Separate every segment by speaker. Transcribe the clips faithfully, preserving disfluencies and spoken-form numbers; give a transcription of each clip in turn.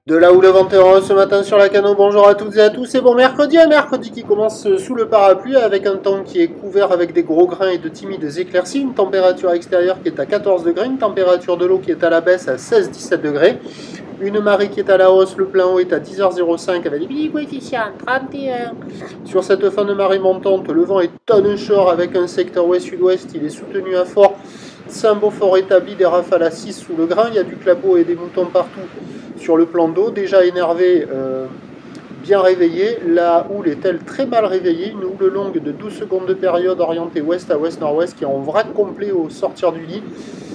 Speaker 1: De là où le vent est heureux ce matin sur la Cano, bonjour à toutes et à tous, c'est bon mercredi, un mercredi qui commence sous le parapluie avec un temps qui est couvert avec des gros grains et de timides éclaircies, une température extérieure qui est à quatorze degrés, une température de l'eau qui est à la baisse à seize à dix-sept degrés, une marée qui est à la hausse, le plein eau est à dix heures zéro cinq avec des petits coefficients trente et un. Sur cette fin de marée montante, le vent est onshore avec un secteur ouest-sud-ouest, il est soutenu à fort, c'est un beau fort établi, des rafales à six sous le grain, il y a du clapot et des moutons partout. Sur le plan d'eau, déjà énervé, euh, bien réveillé, la houle est-elle très mal réveillée, une houle longue de douze secondes de période orientée ouest à ouest-nord-ouest qui est en vrac complet au sortir du lit.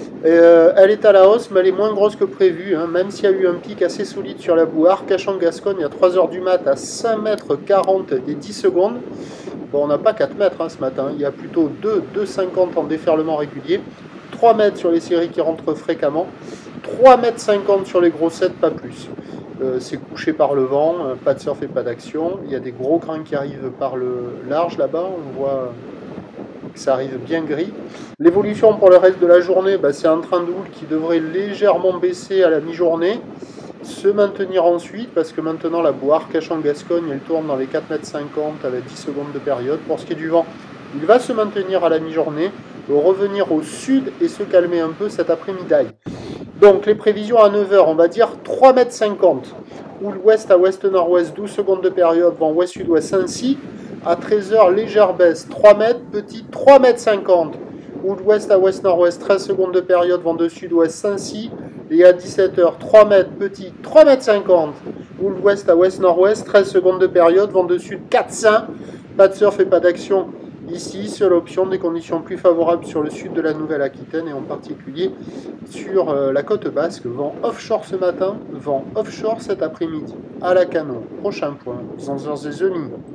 Speaker 1: Euh, elle est à la hausse, mais elle est moins grosse que prévu, hein, même s'il y a eu un pic assez solide sur la boue Arcachon-Gascogne à trois heures du mat à cinq mètres quarante et dix secondes. Bon, on n'a pas quatre mètres hein, ce matin, il y a plutôt deux, deux cinquante en déferlement régulier, trois mètres sur les séries qui rentrent fréquemment, trois mètres cinquante sur les grossettes, pas plus. Euh, c'est couché par le vent, euh, pas de surf et pas d'action. Il y a des gros grains qui arrivent par le large là-bas, on voit que ça arrive bien gris. L'évolution pour le reste de la journée, bah, c'est un train de houle qui devrait légèrement baisser à la mi-journée, se maintenir ensuite, parce que maintenant la boue Arcachon-Gascogne, elle tourne dans les quatre mètres cinquante avec dix secondes de période. Pour ce qui est du vent, il va se maintenir à la mi-journée, revenir au sud et se calmer un peu cet après-midi. Donc les prévisions à neuf heures, on va dire trois mètres cinquante. Houle ouest à ouest-nord-ouest, douze secondes de période, vent ouest-sud-ouest ainsi. À treize heures, légère baisse, trois mètres, petit, trois mètres cinquante. Houle ouest à ouest-nord-ouest, treize secondes de période, vent de sud-ouest ainsi. Et à dix-sept heures, trois mètres, petit, trois mètres cinquante. Houle ouest à ouest-nord-ouest, treize secondes de période, vent de sud quatre cinq. Pas de surf et pas d'action. Ici, seule option des conditions plus favorables sur le sud de la Nouvelle-Aquitaine et en particulier sur euh, la côte basque. Vent offshore ce matin, vent offshore cet après-midi. À la Cano. Prochain point, Zanzers et Zoni.